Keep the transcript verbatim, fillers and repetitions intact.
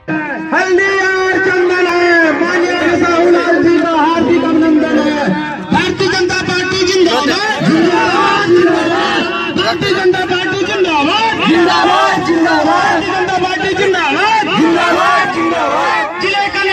हल्दी और चंदन है, माननीय साहूलाल जी का हार्दिक अभिनंदन है। भारतीय जनता पार्टी जिंदाबाद जिंदाबाद जिंदाबाद, भारतीय जनता पार्टी जिंदाबाद जिंदाबाद जिंदाबाद, भारतीय जनता पार्टी जिंदाबाद जिंदाबाद जिंदाबाद। जिले का